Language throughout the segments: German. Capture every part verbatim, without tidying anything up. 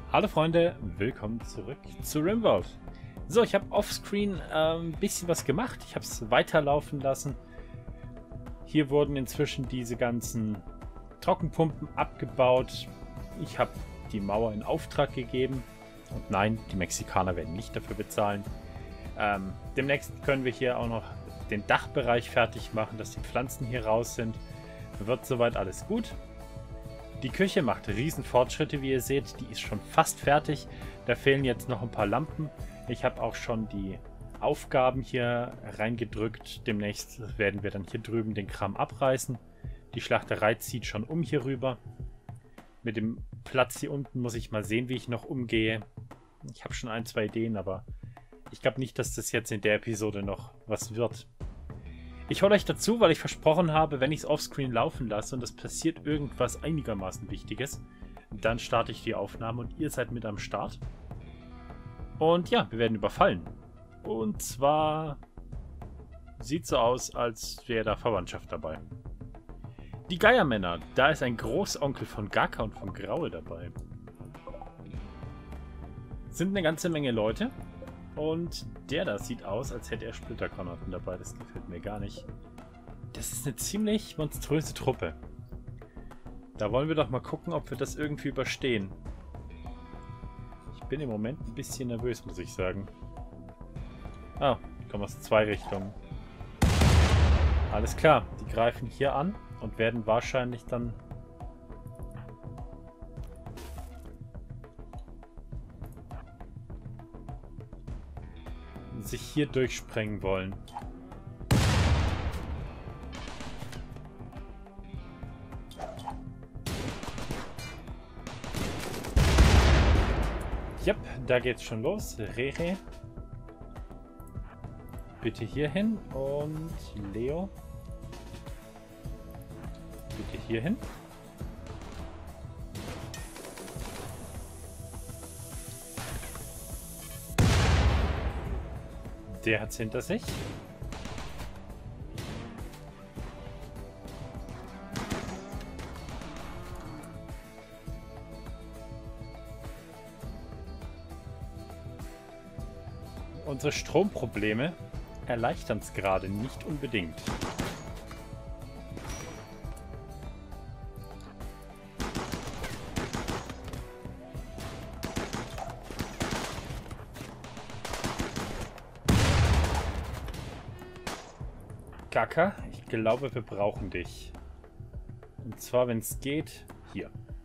Hallo Freunde, willkommen zurück zu Rimworld. So, ich habe offscreen ein ähm, bisschen was gemacht. Ich habe es weiterlaufen lassen. Hier wurden inzwischen diese ganzen Trockenpumpen abgebaut. Ich habe die Mauer in Auftrag gegeben. Und nein, die Mexikaner werden nicht dafür bezahlen. Ähm, demnächst können wir hier auch noch den Dachbereich fertig machen, dass die Pflanzen hier raus sind. Wird soweit alles gut. Die Küche macht riesen Fortschritte, wie ihr seht. Die ist schon fast fertig. Da fehlen jetzt noch ein paar Lampen. Ich habe auch schon die Aufgaben hier reingedrückt. Demnächst werden wir dann hier drüben den Kram abreißen. Die Schlachterei zieht schon um hier rüber. Mit dem Platz hier unten muss ich mal sehen, wie ich noch umgehe. Ich habe schon ein, zwei Ideen, aber ich glaube nicht, dass das jetzt in der Episode noch was wird. Ich hole euch dazu, weil ich versprochen habe, wenn ich es offscreen laufen lasse und es passiert irgendwas einigermaßen Wichtiges, dann starte ich die Aufnahme und ihr seid mit am Start. Und ja, wir werden überfallen. Und zwar sieht so aus, als wäre da Verwandtschaft dabei. Die Geiermänner, da ist ein Großonkel von Gaka und von Graue dabei. Sind eine ganze Menge Leute. Und der da sieht aus, als hätte er Splittergranaten dabei. Das gefällt mir gar nicht. Das ist eine ziemlich monströse Truppe. Da wollen wir doch mal gucken, ob wir das irgendwie überstehen. Ich bin im Moment ein bisschen nervös, muss ich sagen. Ah, kommen aus zwei Richtungen. Alles klar, die greifen hier an und werden wahrscheinlich dann sich hier durchsprengen wollen. Yep, da geht's schon los. Rehe. Bitte hier hin und Leo. Bitte hier hin. Der hat's hinter sich. Unsere Stromprobleme erleichtern es gerade nicht unbedingt. Gaka, ich glaube, wir brauchen dich. Und zwar, wenn es geht, hier.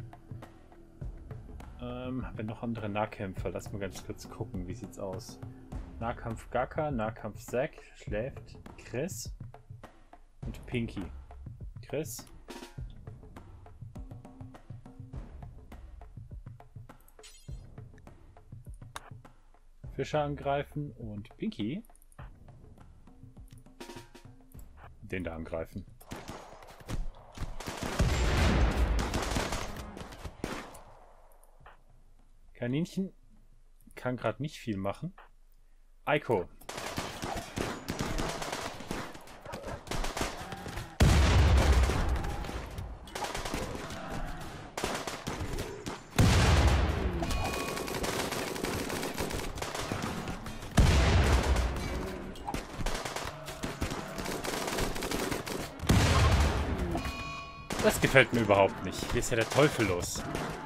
Ähm, haben wir noch andere Nahkämpfer? Lass mal ganz kurz gucken, wie sieht's aus. Nahkampf Gaka, Nahkampf Zack, schläft Chris und Pinky. Chris. Fischer angreifen und Pinky. Den da angreifen. Kaninchen kann gerade nicht viel machen. Eiko. Das gefällt mir überhaupt nicht. Hier ist ja der Teufel los.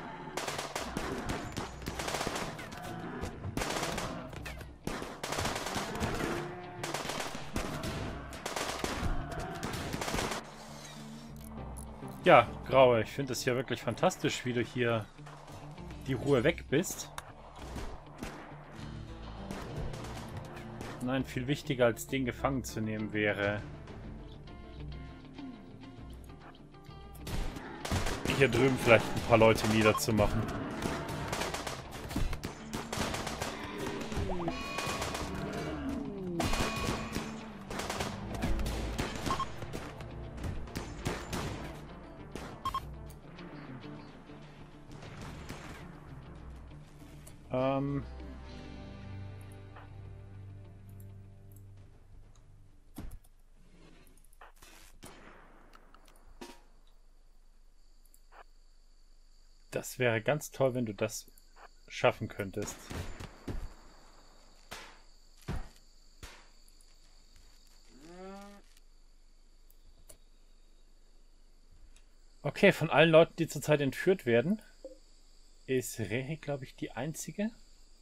Ja, Graue, ich finde es hier wirklich fantastisch, wie du hier die Ruhe weg bist. Nein, viel wichtiger als den gefangen zu nehmen wäre, hier drüben vielleicht ein paar Leute niederzumachen. Ähm... Das wäre ganz toll, wenn du das schaffen könntest. Okay, von allen Leuten, die zurzeit entführt werden, ist Rehe, glaube ich, die einzige.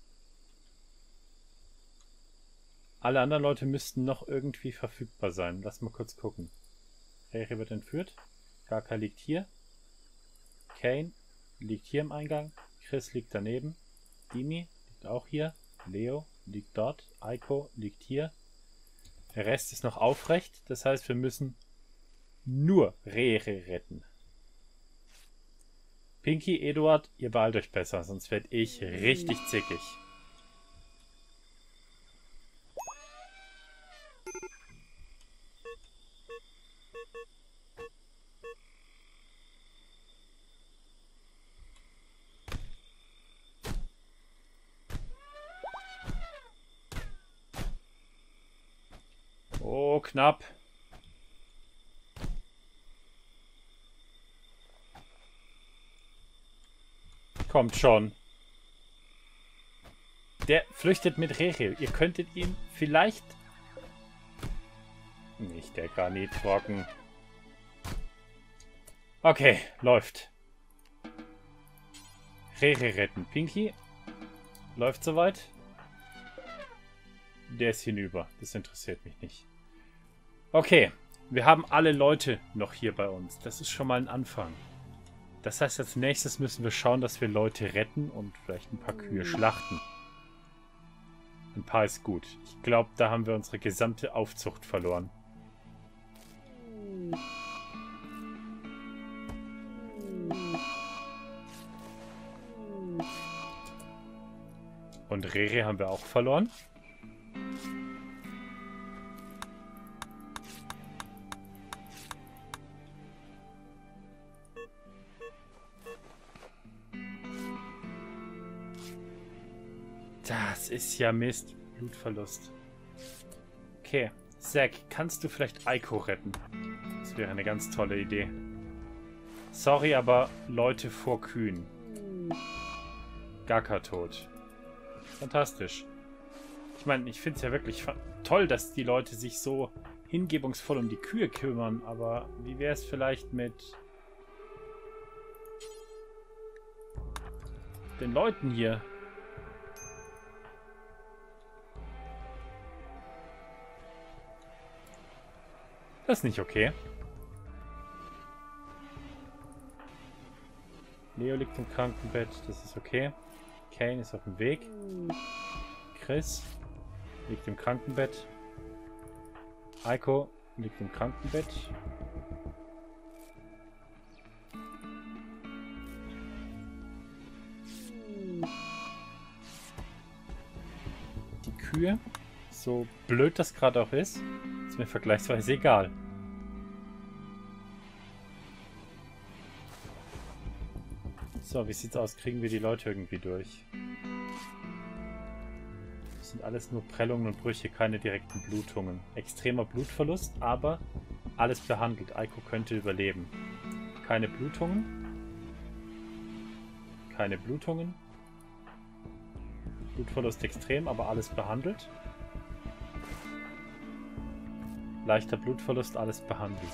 Alle anderen Leute müssten noch irgendwie verfügbar sein. Lass mal kurz gucken. Rehe wird entführt. Gaka liegt hier. Kane liegt hier im Eingang. Chris liegt daneben. Dimi liegt auch hier. Leo liegt dort. Aiko liegt hier. Der Rest ist noch aufrecht. Das heißt, wir müssen nur Rehe retten. Pinky, Eduard, ihr beeilt euch besser, sonst werde ich richtig zickig. Oh, knapp. Kommt schon. Der flüchtet mit Rehe. Ihr könntet ihn vielleicht... Nicht der Granitbrocken. Okay, läuft. Rehe retten. Pinky. Läuft soweit. Der ist hinüber. Das interessiert mich nicht. Okay, wir haben alle Leute noch hier bei uns. Das ist schon mal ein Anfang. Das heißt, als nächstes müssen wir schauen, dass wir Leute retten und vielleicht ein paar Kühe schlachten. Ein paar ist gut. Ich glaube, da haben wir unsere gesamte Aufzucht verloren. Und Rehe haben wir auch verloren. Das ist ja Mist. Blutverlust. Okay. Zack, kannst du vielleicht Aiko retten? Das wäre eine ganz tolle Idee. Sorry, aber Leute vor Kühen. Gaka tot. Fantastisch. Ich meine, ich finde es ja wirklich toll, dass die Leute sich so hingebungsvoll um die Kühe kümmern, aber wie wäre es vielleicht mit den Leuten hier? Das ist nicht okay. Leo liegt im Krankenbett, das ist okay. Kane ist auf dem Weg. Chris liegt im Krankenbett. Aiko liegt im Krankenbett. Die Kühe, so blöd das gerade auch ist, ist mir vergleichsweise egal. So, wie sieht's aus? Kriegen wir die Leute irgendwie durch? Das sind alles nur Prellungen und Brüche, keine direkten Blutungen. Extremer Blutverlust, aber alles behandelt. Aiko könnte überleben. Keine Blutungen. Keine Blutungen. Blutverlust extrem, aber alles behandelt. Leichter Blutverlust, alles behandelt.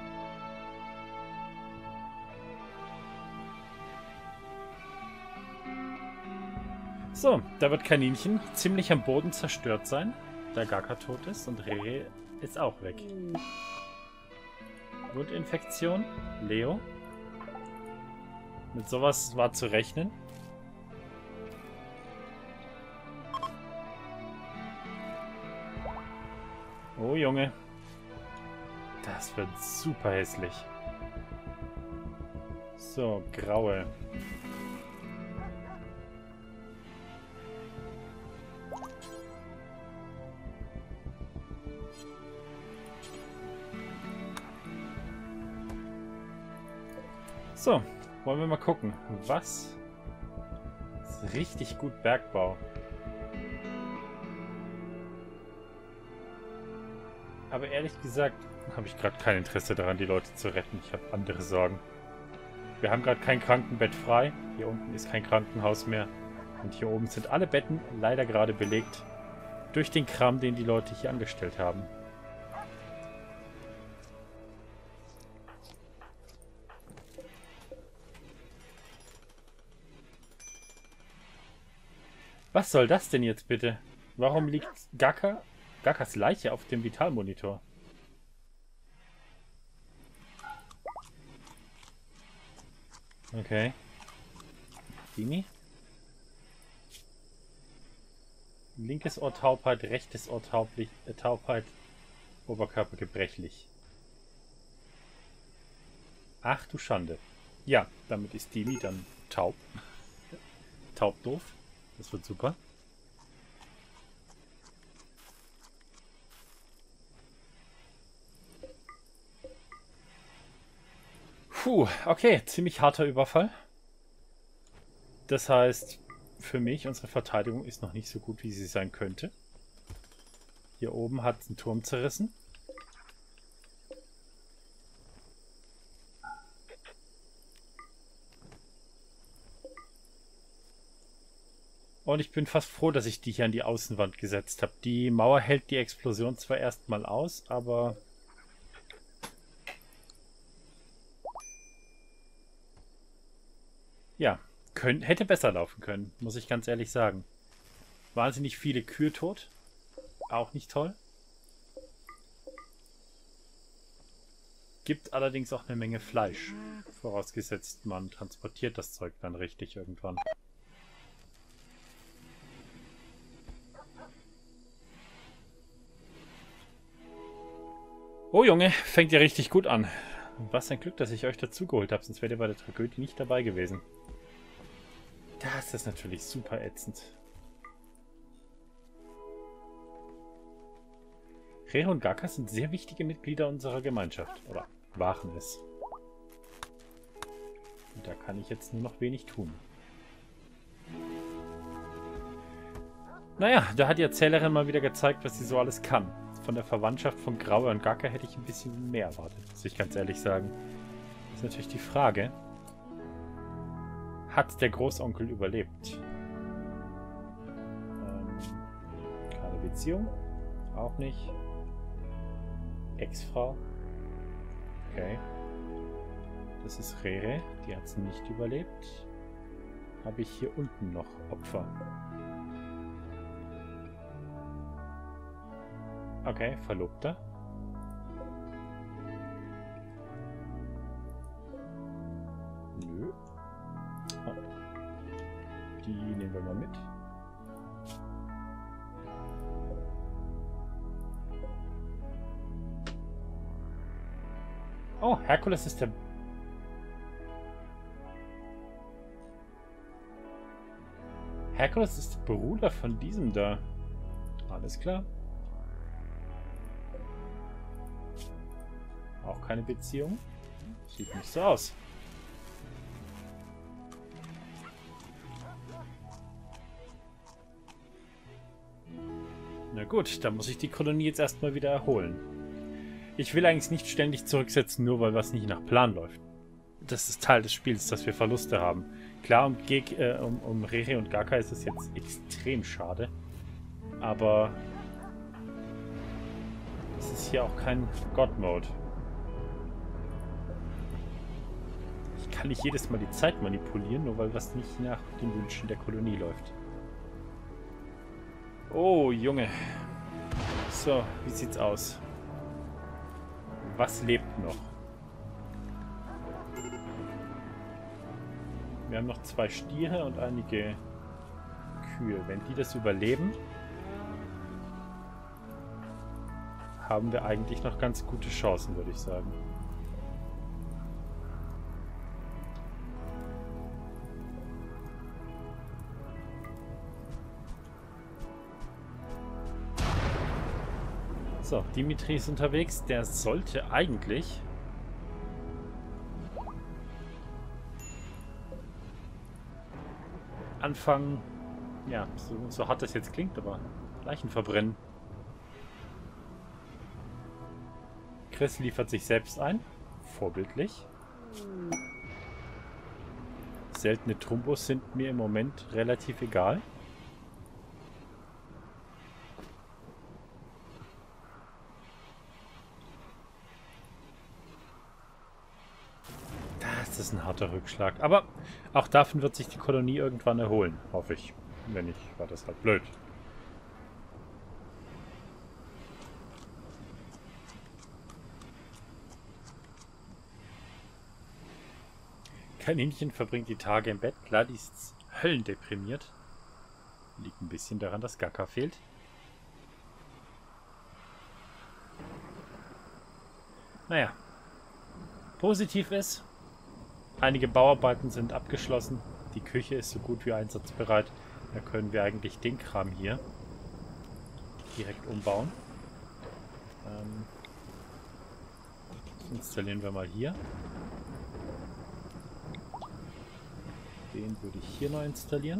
So, da wird Kaninchen ziemlich am Boden zerstört sein, da Gaka tot ist und Rehe ist auch weg. Wundinfektion, Leo. Mit sowas war zu rechnen. Oh Junge. Das wird super hässlich. So, graue. So, wollen wir mal gucken. Was ist richtig gut Bergbau? Aber ehrlich gesagt habe ich gerade kein Interesse daran, die Leute zu retten. Ich habe andere Sorgen. Wir haben gerade kein Krankenbett frei. Hier unten ist kein Krankenhaus mehr. Und hier oben sind alle Betten leider gerade belegt durch den Kram, den die Leute hier angestellt haben. Was soll das denn jetzt bitte? Warum liegt Gaka, Gakas Leiche auf dem Vitalmonitor? Okay. Dini? Linkes Ohr Taubheit, rechtes Ohr taublich, äh, Taubheit, Oberkörper gebrechlich. Ach du Schande. Ja, damit ist Dini dann taub. Taub doof. Das wird super. Puh, okay, ziemlich harter Überfall. Das heißt, für mich, unsere Verteidigung ist noch nicht so gut, wie sie sein könnte. Hier oben hat es einen Turm zerrissen. Und ich bin fast froh, dass ich die hier an die Außenwand gesetzt habe. Die Mauer hält die Explosion zwar erstmal aus, aber... Ja, können, hätte besser laufen können, muss ich ganz ehrlich sagen. Wahnsinnig viele Kühe tot. Auch nicht toll. Gibt allerdings auch eine Menge Fleisch. Vorausgesetzt, man transportiert das Zeug dann richtig irgendwann. Oh Junge, fängt ja richtig gut an. Was ein Glück, dass ich euch dazugeholt habe, sonst wärt ihr bei der Tragödie nicht dabei gewesen. Das ist natürlich super ätzend. Rere und Gaka sind sehr wichtige Mitglieder unserer Gemeinschaft. Oder waren es. Und da kann ich jetzt nur noch wenig tun. Naja, da hat die Erzählerin mal wieder gezeigt, was sie so alles kann. Von der Verwandtschaft von Graue und Gaka hätte ich ein bisschen mehr erwartet, muss ich ganz ehrlich sagen. Das ist natürlich die Frage. Hat der Großonkel überlebt? Ähm, keine Beziehung? Auch nicht. Ex-Frau? Okay. Das ist Rere, die hat es nicht überlebt. Habe ich hier unten noch Opfer? Okay, Verlobter. Nö. Ah. Die nehmen wir mal mit. Oh, Herkules ist der... Herkules ist der Bruder von diesem da. Alles klar. Auch keine Beziehung. Sieht nicht so aus. Na gut, dann muss ich die Kolonie jetzt erstmal wieder erholen. Ich will eigentlich nicht ständig zurücksetzen, nur weil was nicht nach Plan läuft. Das ist Teil des Spiels, dass wir Verluste haben. Klar, um, Geg äh, um, um Rere und Gaka ist es jetzt extrem schade. Aber es ist hier auch kein God-Mode. Ich kann nicht jedes Mal die Zeit manipulieren, nur weil was nicht nach den Wünschen der Kolonie läuft. Oh, Junge. So, wie sieht's aus? Was lebt noch? Wir haben noch zwei Stiere und einige Kühe. Wenn die das überleben, haben wir eigentlich noch ganz gute Chancen, würde ich sagen. So, Dimitri ist unterwegs. Der sollte eigentlich... anfangen... Ja, so, so hart das jetzt klingt, aber Leichen verbrennen. Chris liefert sich selbst ein. Vorbildlich. Seltene Trumbos sind mir im Moment relativ egal. Das ist ein harter Rückschlag. Aber auch davon wird sich die Kolonie irgendwann erholen, hoffe ich. Wenn nicht, war das halt blöd. Kaninchen verbringt die Tage im Bett. Klar, die ist höllendeprimiert. Liegt ein bisschen daran, dass Gaka fehlt. Naja. Positiv ist, einige Bauarbeiten sind abgeschlossen. Die Küche ist so gut wie einsatzbereit. Da können wir eigentlich den Kram hier direkt umbauen. Ähm, das installieren wir mal hier. Den würde ich hier noch installieren.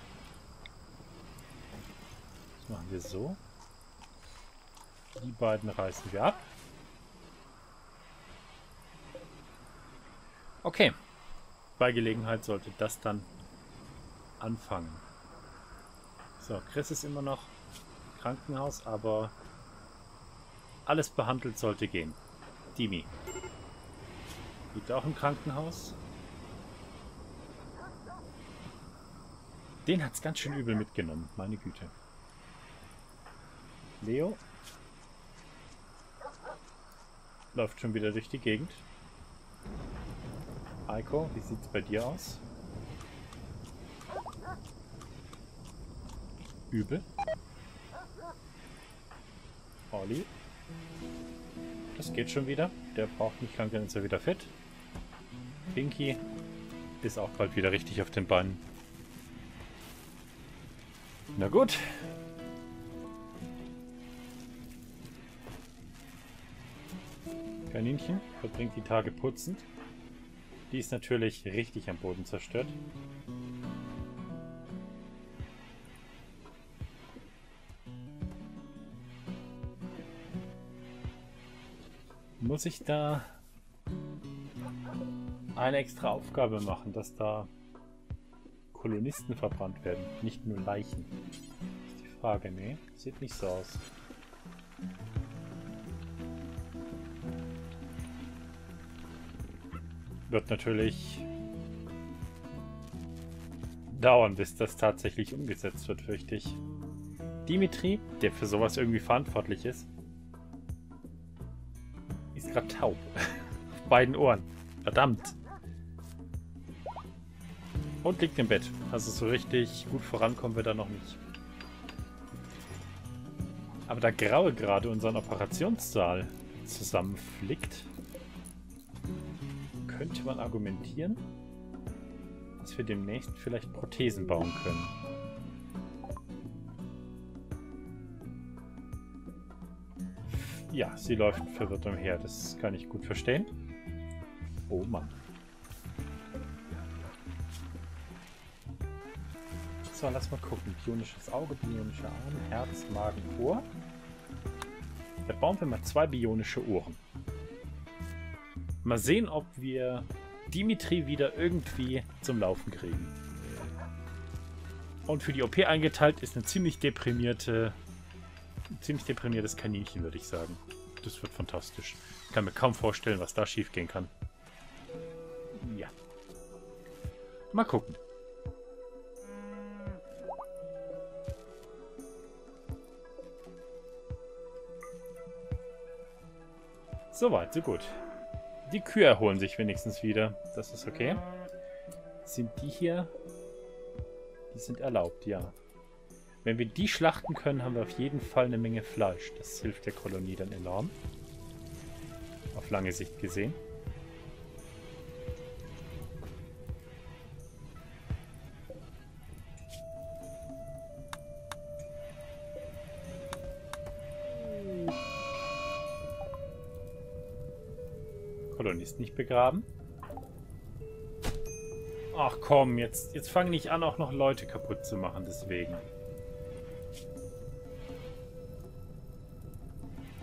Das machen wir so. Die beiden reißen wir ab. Okay. Bei Gelegenheit sollte das dann anfangen. So, Chris ist immer noch im Krankenhaus, aber alles behandelt sollte gehen. Dimi liegt auch im Krankenhaus. Den hat es ganz schön übel mitgenommen, meine Güte. Leo läuft schon wieder durch die Gegend. Eiko, wie sieht es bei dir aus? Übel. Olli. Das geht schon wieder. Der braucht nicht lang, dann ist er wieder fit. Pinky ist auch bald wieder richtig auf den Beinen. Na gut. Kaninchen verbringt die Tage putzend. Die ist natürlich richtig am Boden zerstört. Muss ich da eine extra Aufgabe machen, dass da Kolonisten verbrannt werden, nicht nur Leichen? Das ist die Frage. Nee, sieht nicht so aus. Wird natürlich dauern, bis das tatsächlich umgesetzt wird, fürchte ich. Dimitri, der für sowas irgendwie verantwortlich ist, ist gerade taub. Auf beiden Ohren. Verdammt. Und liegt im Bett. Also so richtig gut vorankommen wir da noch nicht. Aber da Graue gerade unseren Operationssaal zusammenflickt, könnte man argumentieren, dass wir demnächst vielleicht Prothesen bauen können. Ja, sie läuft verwirrt umher. Das kann ich gut verstehen. Oh Mann. So, lass mal gucken. Bionisches Auge, bionische Arme, Herz, Magen, Ohr. Da bauen wir mal zwei bionische Ohren. Mal sehen, ob wir Dimitri wieder irgendwie zum Laufen kriegen. Und für die O P eingeteilt ist eine ziemlich deprimierte, ein ziemlich deprimiertes Kaninchen, würde ich sagen. Das wird fantastisch. Ich kann mir kaum vorstellen, was da schief gehen kann. Ja. Mal gucken. Soweit, so gut. Die Kühe erholen sich wenigstens wieder. Das ist okay. Sind die hier? Die sind erlaubt, ja. Wenn wir die schlachten können, haben wir auf jeden Fall eine Menge Fleisch. Das hilft der Kolonie dann enorm. Auf lange Sicht gesehen. Kolonist nicht begraben. Ach komm, jetzt, jetzt fange ich an, auch noch Leute kaputt zu machen, deswegen.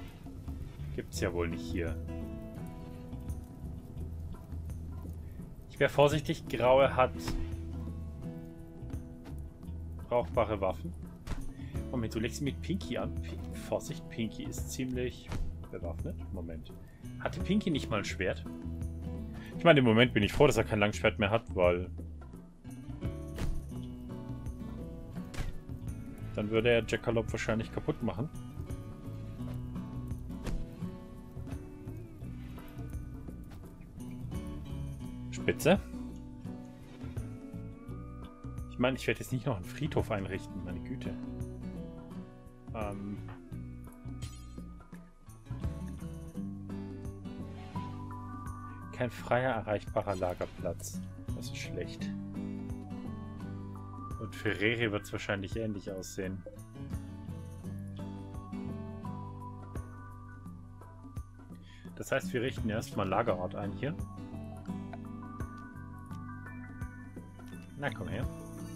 Gibt's ja wohl nicht hier. Ich wäre vorsichtig. Graue hat brauchbare Waffen. Moment, du legst mit Pinky an. P Vorsicht, Pinky ist ziemlich bewaffnet. Moment. Hatte Pinky nicht mal ein Schwert? Ich meine, im Moment bin ich froh, dass er kein Langschwert mehr hat, weil dann würde er Jackalope wahrscheinlich kaputt machen. Spitze. Ich meine, ich werde jetzt nicht noch einen Friedhof einrichten, meine Güte. Ähm... Kein freier erreichbarer Lagerplatz. Das ist schlecht. Und Ferreri wird es wahrscheinlich ähnlich aussehen. Das heißt, wir richten erstmal einen Lagerort ein hier. Na, komm her.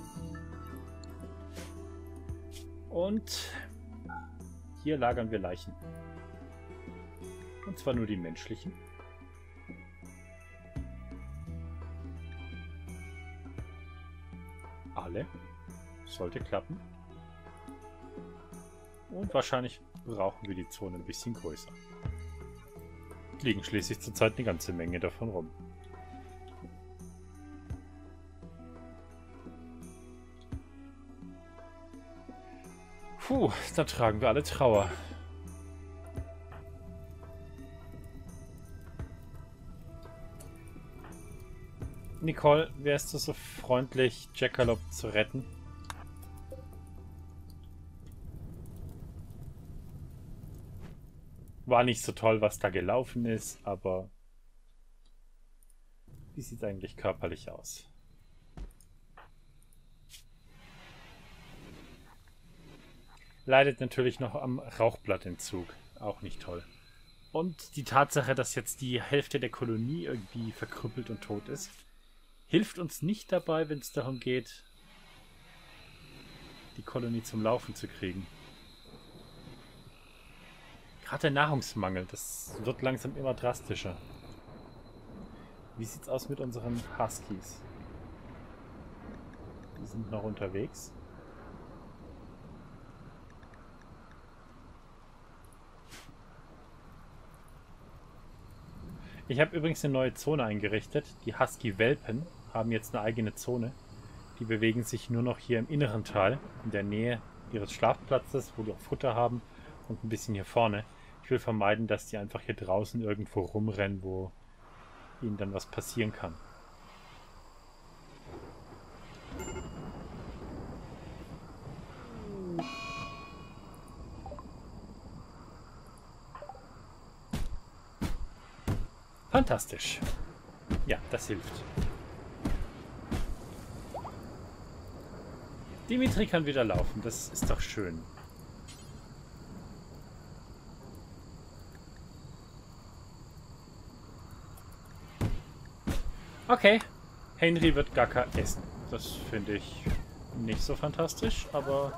Und hier lagern wir Leichen. Und zwar nur die menschlichen. Alle. Sollte klappen. Und wahrscheinlich brauchen wir die Zone ein bisschen größer. Liegen schließlich zurzeit eine ganze Menge davon rum. Puh, da tragen wir alle Trauer. Nicole, wärst du so freundlich, Jackalope zu retten? War nicht so toll, was da gelaufen ist, aber wie sieht es eigentlich körperlich aus? Leidet natürlich noch am Rauchblattentzug. Auch nicht toll. Und die Tatsache, dass jetzt die Hälfte der Kolonie irgendwie verkrüppelt und tot ist, hilft uns nicht dabei, wenn es darum geht, die Kolonie zum Laufen zu kriegen. Gerade der Nahrungsmangel, das wird langsam immer drastischer. Wie sieht's aus mit unseren Huskies? Die sind noch unterwegs. Ich habe übrigens eine neue Zone eingerichtet. Die Husky-Welpen haben jetzt eine eigene Zone. Die bewegen sich nur noch hier im inneren Tal, in der Nähe ihres Schlafplatzes, wo die auch Futter haben, und ein bisschen hier vorne. Ich will vermeiden, dass die einfach hier draußen irgendwo rumrennen, wo ihnen dann was passieren kann. Fantastisch. Ja, das hilft. Dimitri kann wieder laufen, das ist doch schön. Okay, Henry wird Gaka essen. Das finde ich nicht so fantastisch, aber...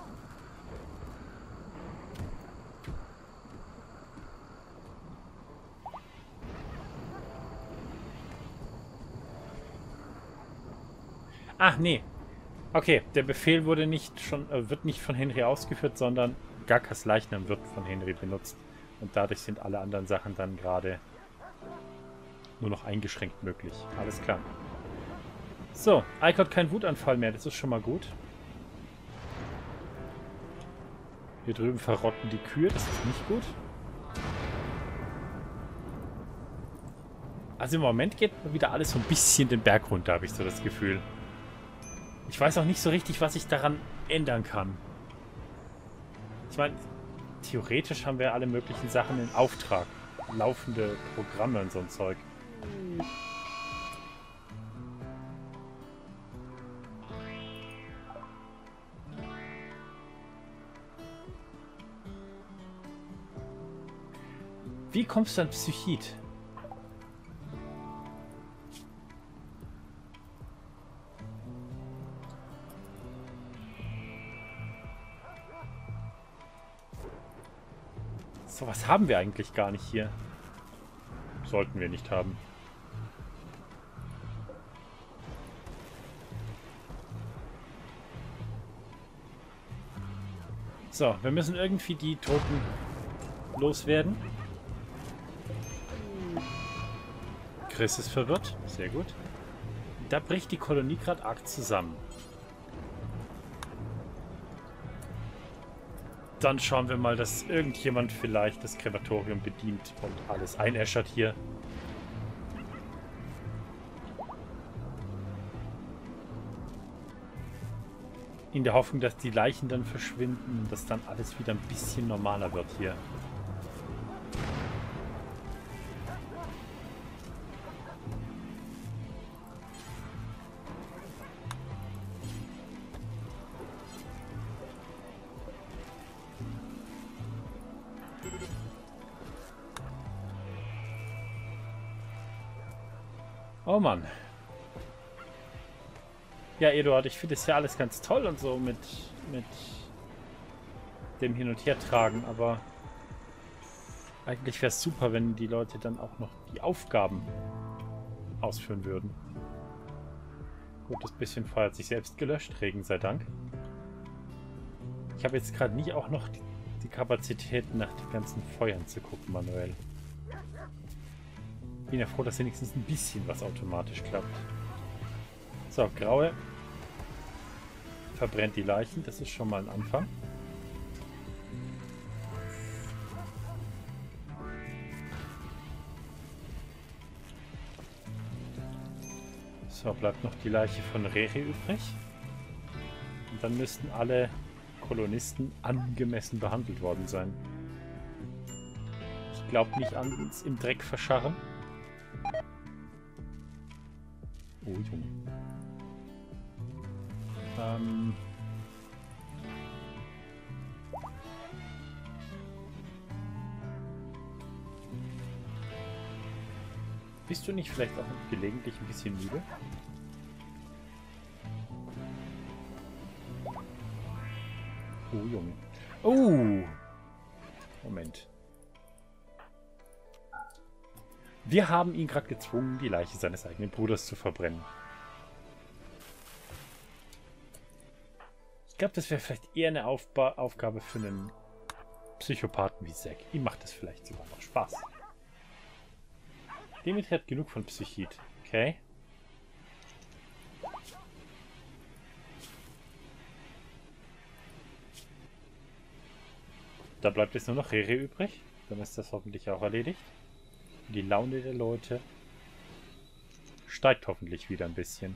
Ach, nee. Okay, der Befehl wurde nicht schon, äh, wird nicht von Henry ausgeführt, sondern Gakas Leichnam wird von Henry benutzt. Und dadurch sind alle anderen Sachen dann gerade nur noch eingeschränkt möglich. Alles klar. So, Ike hat keinen Wutanfall mehr, das ist schon mal gut. Hier drüben verrotten die Kühe, das ist nicht gut. Also im Moment geht wieder alles so ein bisschen den Berg runter, habe ich so das Gefühl. Ich weiß auch nicht so richtig, was ich daran ändern kann. Ich meine, theoretisch haben wir alle möglichen Sachen in Auftrag. Laufende Programme und so ein Zeug. Wie kommst du an Psychit? So, was haben wir eigentlich gar nicht hier? Sollten wir nicht haben. So, wir müssen irgendwie die Toten loswerden. Chris ist verwirrt. Sehr gut. Da bricht die Kolonie gerade arg zusammen. Dann schauen wir mal, dass irgendjemand vielleicht das Krematorium bedient und alles einäschert hier. In der Hoffnung, dass die Leichen dann verschwinden und dass dann alles wieder ein bisschen normaler wird hier. Oh Mann. Ja, Eduard, ich finde es ja alles ganz toll und so mit, mit dem Hin- und Hertragen, aber eigentlich wäre es super, wenn die Leute dann auch noch die Aufgaben ausführen würden. Gut, das bisschen Feuer hat sich selbst gelöscht, Regen sei Dank. Ich habe jetzt gerade nie auch noch die, die Kapazität, nach den ganzen Feuern zu gucken, manuell. Bin ja froh, dass wenigstens ein bisschen was automatisch klappt. So, Graue verbrennt die Leichen. Das ist schon mal ein Anfang. So, bleibt noch die Leiche von Rere übrig. Und dann müssten alle Kolonisten angemessen behandelt worden sein. Ich glaube nicht an uns im Dreck verscharren. Oh, Junge. Ähm. Bist du nicht vielleicht auch gelegentlich ein bisschen müde? Oh, Junge. Oh! Moment. Wir haben ihn gerade gezwungen, die Leiche seines eigenen Bruders zu verbrennen. Ich glaube, das wäre vielleicht eher eine Aufba Aufgabe für einen Psychopathen wie Zack. Ihm macht das vielleicht sogar noch Spaß. Dimitri hat genug von Psychit. Okay. Da bleibt jetzt nur noch Rere übrig. Dann ist das hoffentlich auch erledigt. Die Laune der Leute steigt hoffentlich wieder ein bisschen.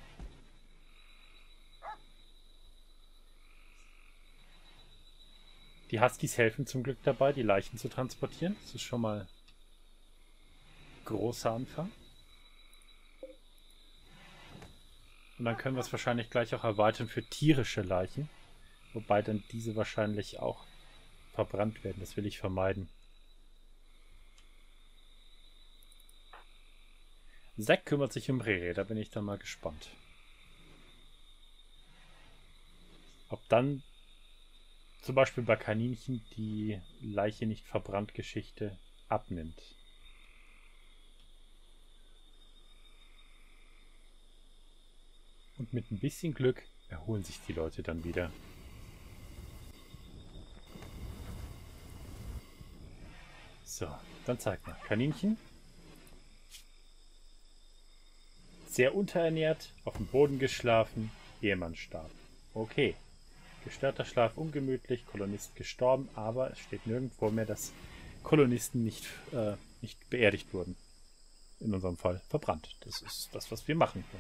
Die Huskies helfen zum Glück dabei, die Leichen zu transportieren. Das ist schon mal ein großer Anfang. Und dann können wir es wahrscheinlich gleich auch erweitern für tierische Leichen. Wobei dann diese wahrscheinlich auch verbrannt werden. Das will ich vermeiden. Zack kümmert sich um Rere, da bin ich dann mal gespannt. Ob dann zum Beispiel bei Kaninchen die Leiche nicht verbrannt Geschichte abnimmt. Und mit ein bisschen Glück erholen sich die Leute dann wieder. So, dann zeig mal. Kaninchen. Sehr unterernährt, auf dem Boden geschlafen, Ehemann starb. Okay. Gestörter Schlaf, ungemütlich, Kolonist gestorben, aber es steht nirgendwo mehr, dass Kolonisten nicht, äh, nicht beerdigt wurden. In unserem Fall verbrannt. Das ist das, was wir machen können.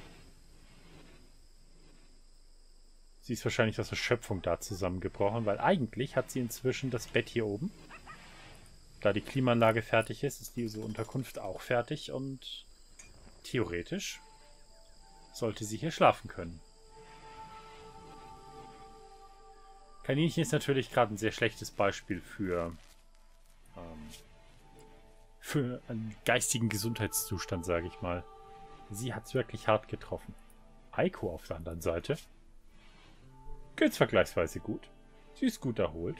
Sie ist wahrscheinlich aus der Schöpfung da zusammengebrochen, weil eigentlich hat sie inzwischen das Bett hier oben. Da die Klimaanlage fertig ist, ist diese Unterkunft auch fertig und theoretisch sollte sie hier schlafen können. Kaninchen ist natürlich gerade ein sehr schlechtes Beispiel für, ähm, für einen geistigen Gesundheitszustand, sage ich mal. Sie hat es wirklich hart getroffen. Aiko auf der anderen Seite geht's vergleichsweise gut. Sie ist gut erholt.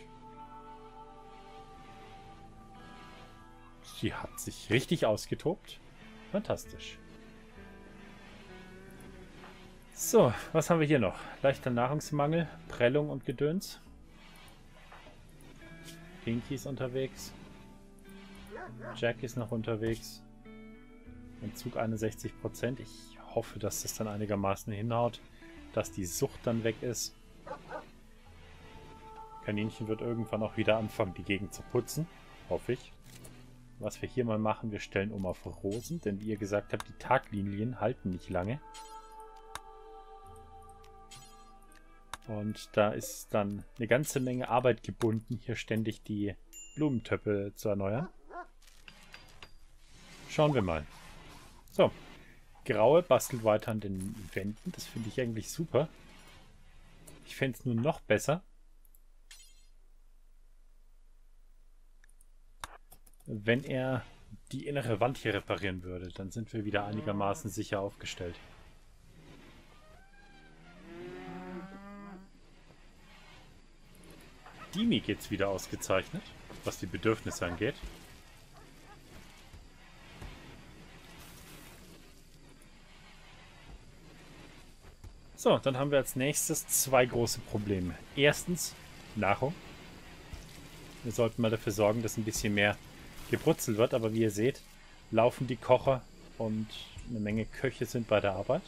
Sie hat sich richtig ausgetobt. Fantastisch. So, was haben wir hier noch? Leichter Nahrungsmangel, Prellung und Gedöns. Pinky ist unterwegs. Jack ist noch unterwegs. Entzug einundsechzig Prozent. Ich hoffe, dass das dann einigermaßen hinhaut. Dass die Sucht dann weg ist. Kaninchen wird irgendwann auch wieder anfangen, die Gegend zu putzen. Hoffe ich. Was wir hier mal machen, wir stellen um auf Rosen. Denn wie ihr gesagt habt, die Taglinien halten nicht lange. Und da ist dann eine ganze Menge Arbeit gebunden, hier ständig die Blumentöpfe zu erneuern. Schauen wir mal. So, Graue bastelt weiter an den Wänden. Das finde ich eigentlich super. Ich fände es nur noch besser, wenn er die innere Wand hier reparieren würde. Dann sind wir wieder einigermaßen sicher aufgestellt. Dimi geht's wieder ausgezeichnet, was die Bedürfnisse angeht. So, dann haben wir als nächstes zwei große Probleme. Erstens Nahrung. Wir sollten mal dafür sorgen, dass ein bisschen mehr gebrutzelt wird, aber wie ihr seht, laufen die Kocher und eine Menge Köche sind bei der Arbeit.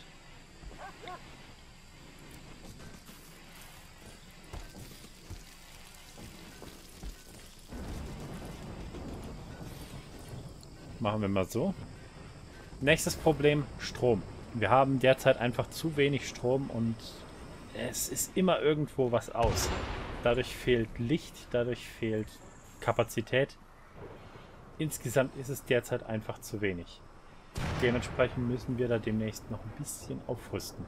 Machen wir mal so. Nächstes Problem, Strom. Wir haben derzeit einfach zu wenig Strom und es ist immer irgendwo was aus. Dadurch fehlt Licht, dadurch fehlt Kapazität. Insgesamt ist es derzeit einfach zu wenig. Dementsprechend müssen wir da demnächst noch ein bisschen aufrüsten.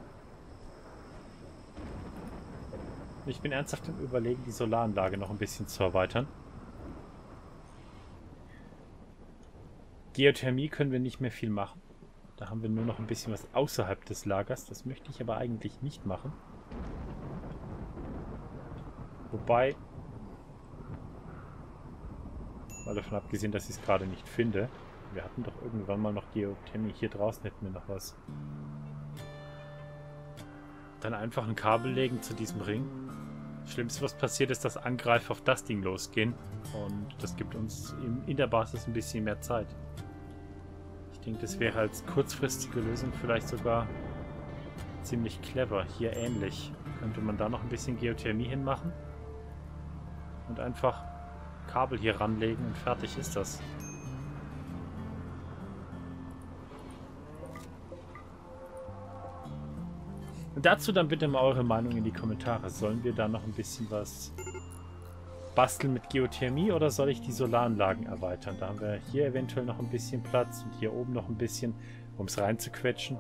Ich bin ernsthaft im Überlegen, die Solaranlage noch ein bisschen zu erweitern. Geothermie können wir nicht mehr viel machen. Da haben wir nur noch ein bisschen was außerhalb des Lagers. Das möchte ich aber eigentlich nicht machen. Wobei, mal davon abgesehen, dass ich es gerade nicht finde. Wir hatten doch irgendwann mal noch Geothermie. Hier draußen hätten wir noch was. Dann einfach ein Kabel legen zu diesem Ring. Das Schlimmste, was passiert, ist, dass Angreifer auf das Ding losgehen. Und das gibt uns in, in der Basis ein bisschen mehr Zeit. Ich denke, das wäre als kurzfristige Lösung vielleicht sogar ziemlich clever. Hier ähnlich. Könnte man da noch ein bisschen Geothermie hinmachen. Und einfach Kabel hier ranlegen und fertig ist das. Und dazu dann bitte mal eure Meinung in die Kommentare. Sollen wir da noch ein bisschen was basteln mit Geothermie oder soll ich die Solaranlagen erweitern? Da haben wir hier eventuell noch ein bisschen Platz und hier oben noch ein bisschen, um es reinzuquetschen.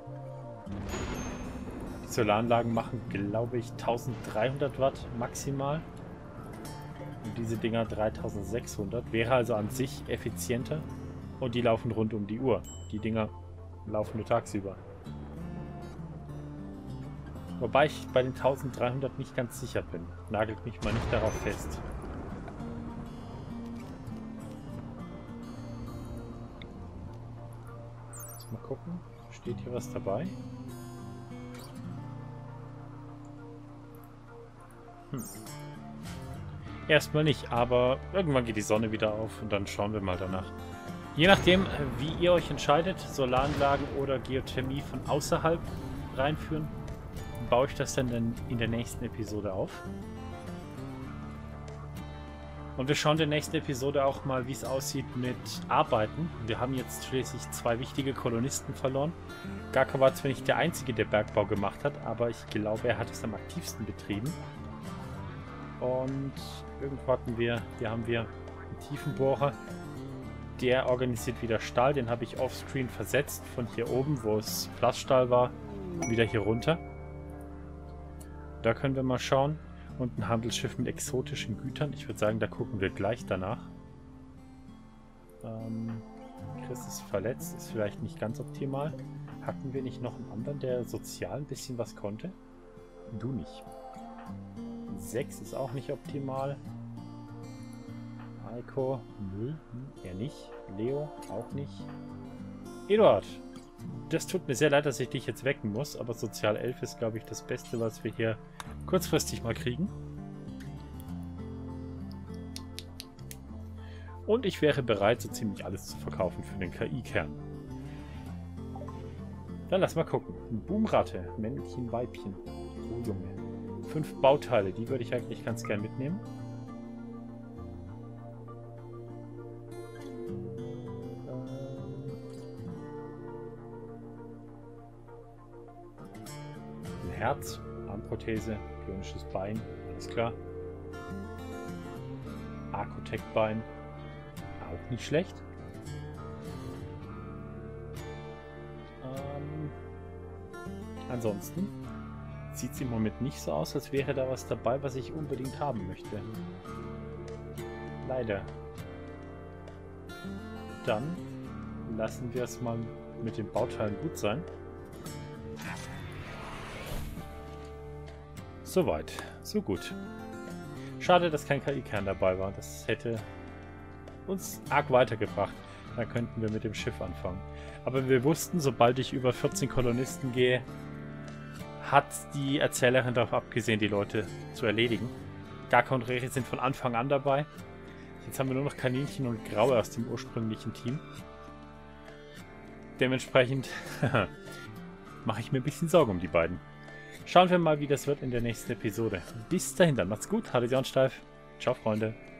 Die Solaranlagen machen, glaube ich, eintausenddreihundert Watt maximal. Und diese Dinger dreitausendsechshundert. Wäre also an sich effizienter. Und die laufen rund um die Uhr. Die Dinger laufen nur tagsüber. Wobei ich bei den eintausenddreihundert nicht ganz sicher bin. Nagelt mich mal nicht darauf fest. Mal gucken. Steht hier was dabei? Hm. Erstmal nicht, aber irgendwann geht die Sonne wieder auf und dann schauen wir mal danach. Je nachdem, wie ihr euch entscheidet, Solaranlagen oder Geothermie von außerhalb reinführen, baue ich das dann in der nächsten Episode auf. Und wir schauen in der nächsten Episode auch mal, wie es aussieht mit Arbeiten. Wir haben jetzt schließlich zwei wichtige Kolonisten verloren. Gaka war zwar nicht der Einzige, der Bergbau gemacht hat, aber ich glaube, er hat es am aktivsten betrieben. Und irgendwo hatten wir, hier haben wir einen Tiefenbohrer. Der organisiert wieder Stahl, den habe ich offscreen versetzt, von hier oben, wo es Plaststahl war, wieder hier runter. Da können wir mal schauen. Und ein Handelsschiff mit exotischen Gütern. Ich würde sagen, da gucken wir gleich danach. Ähm, Chris ist verletzt, ist vielleicht nicht ganz optimal. Hatten wir nicht noch einen anderen, der sozial ein bisschen was konnte? Du nicht. sechs ist auch nicht optimal. Heiko, null, hm, er nicht. Leo, auch nicht. Eduard, das tut mir sehr leid, dass ich dich jetzt wecken muss, aber Sozial elf ist, glaube ich, das Beste, was wir hier kurzfristig mal kriegen. Und ich wäre bereit, so ziemlich alles zu verkaufen für den K I-Kern. Dann lass mal gucken. Boomratte, Männchen, Weibchen. Oh Junge. Fünf Bauteile, die würde ich eigentlich ganz gern mitnehmen. Ein Herz, Armprothese, bionisches Bein, alles klar. Architect-Bein, auch nicht schlecht. Ähm, ansonsten sieht es im Moment nicht so aus, als wäre da was dabei, was ich unbedingt haben möchte. Leider. Dann lassen wir es mal mit den Bauteilen gut sein. Soweit, so gut. Schade, dass kein K I-Kern dabei war. Das hätte uns arg weitergebracht. Dann könnten wir mit dem Schiff anfangen. Aber wir wussten, sobald ich über vierzehn Kolonisten gehe, hat die Erzählerin darauf abgesehen, die Leute zu erledigen. Gaka und Reri sind von Anfang an dabei. Jetzt haben wir nur noch Kaninchen und Graue aus dem ursprünglichen Team. Dementsprechend mache ich mir ein bisschen Sorgen um die beiden. Schauen wir mal, wie das wird in der nächsten Episode. Bis dahin, dann macht's gut. Haltet die Ohren steif. Ciao, Freunde.